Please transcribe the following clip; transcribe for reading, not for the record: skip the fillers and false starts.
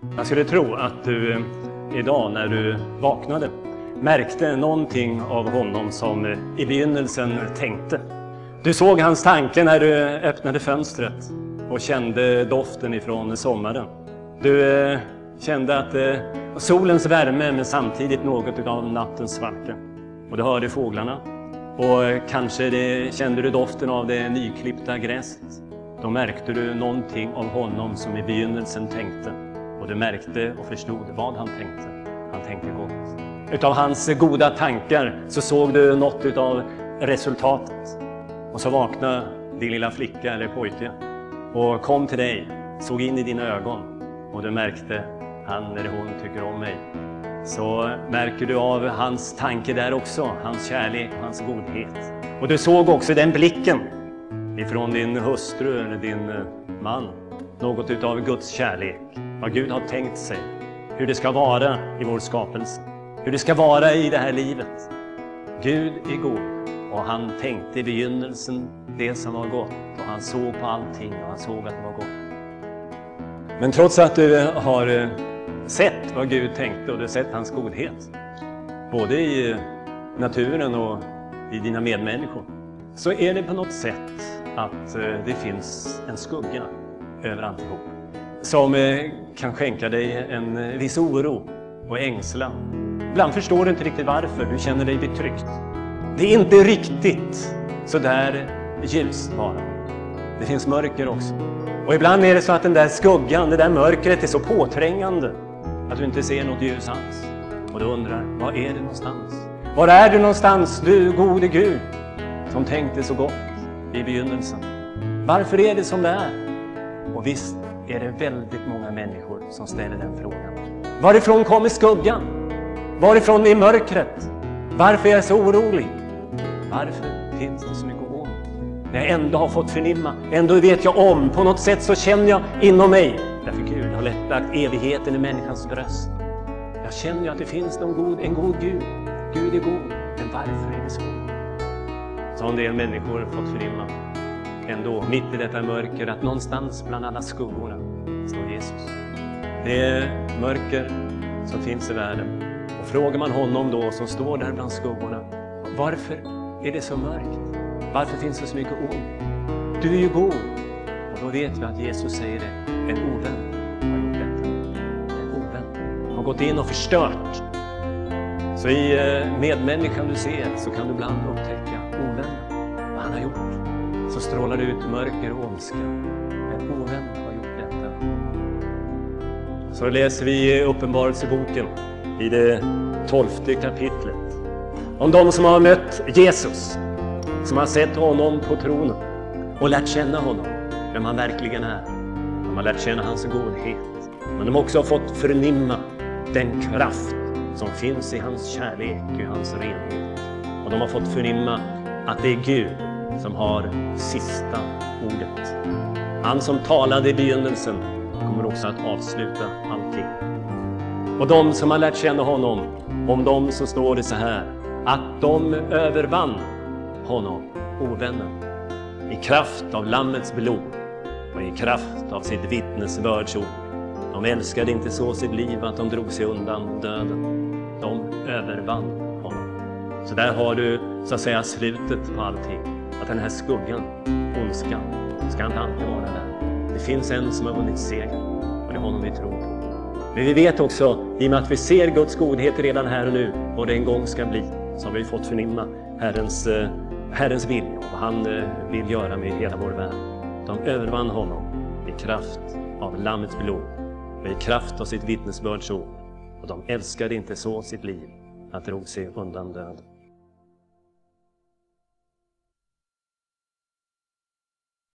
Jag skulle tro att du idag när du vaknade märkte någonting av honom som i begynnelsen tänkte. Du såg hans tanke när du öppnade fönstret och kände doften ifrån sommaren. Du kände att solens värme men samtidigt något av nattens svalka. Och du hörde fåglarna och kanske kände du doften av det nyklippta gräset. Då märkte du någonting av honom som i begynnelsen tänkte. Och du märkte och förstod vad han tänkte. Han tänkte gott. Utav hans goda tankar så såg du något av resultatet. Och så vaknade din lilla flicka eller pojke och kom till dig, såg in i dina ögon. Och du märkte, han eller hon tycker om mig. Så märker du av hans tanke där också, hans kärlek och hans godhet. Och du såg också den blicken ifrån din hustru eller din man. Något utav Guds kärlek. Vad Gud har tänkt sig. Hur det ska vara i vår skapelse. Hur det ska vara i det här livet. Gud är god. Och han tänkte i begynnelsen det som var gott. Och han såg på allting och han såg att det var gott. Men trots att du har sett vad Gud tänkte och du har sett hans godhet. Både i naturen och i dina medmänniskor. Så är det på något sätt att det finns en skugga över alltihop. Som kan skänka dig en viss oro och ängslan. Ibland förstår du inte riktigt varför du känner dig betryckt. Det är inte riktigt så där ljust bara. Det finns mörker också. Och ibland är det så att den där skuggan, det där mörkret är så påträngande att du inte ser något ljus alls. Och du undrar, var är det någonstans? Var är du någonstans, du gode Gud, som tänkte så gott i begynnelsen? Varför är det som det är? Och visst är det väldigt många människor som ställer den frågan. Varifrån kommer skuggan? Varifrån är mörkret? Varför är jag så orolig? Varför finns det så mycket ont? När jag ändå har fått förnimma, ändå vet jag om, på något sätt så känner jag inom mig. Därför Gud har lagt evigheten i människans bröst. Jag känner ju att det finns en god Gud. Gud är god, men varför är det så? Så har en del människor fått förnimma. Ändå, mitt i detta mörker, att någonstans bland alla skuggorna står Jesus. Det är mörker som finns i världen. Och frågar man honom då som står där bland skuggorna, varför är det så mörkt? Varför finns det så mycket ont? Du är ju god. Och då vet vi att Jesus säger det. En ovän har gjort detta. En ovän har gått in och förstört. Så i medmänniskan du ser så kan du ibland upptäcka ovännen. Vad han har gjort. Så strålar det ut mörker och ondska. En ovän har gjort detta. Så läser vi i Uppenbarelseboken i det 12:e kapitlet. Om de som har mött Jesus. Som har sett honom på tronen. Och lärt känna honom. Vem han verkligen är. De har lärt känna hans godhet. Men de också har fått förnimma den kraft som finns i hans kärlek och hans renhet. Och de har fått förnimma att det är Gud som har sista ordet. Han som talade i begynnelsen kommer också att avsluta allting. Och de som har lärt känna honom, om dem så står det så här, att de övervann honom, ovännen, i kraft av lammets blod och i kraft av sitt vittnesbörds ord. De älskade inte så sitt liv att de drog sig undan döden. De övervann honom. Så där har du så att säga slutet på allting. Att den här skuggan, ondskan, ska inte alltid vara där. Det finns en som har vunnit seger och det är honom vi tror på. Men vi vet också, i och med att vi ser Guds godhet redan här och nu, vad det en gång ska bli, så har vi fått förnimma Herrens vilja och vad han vill göra med hela vår värld. De övervann honom i kraft av lammets blod och i kraft av sitt vittnesbörds ord. Och de älskade inte så sitt liv att drog sig undan döden.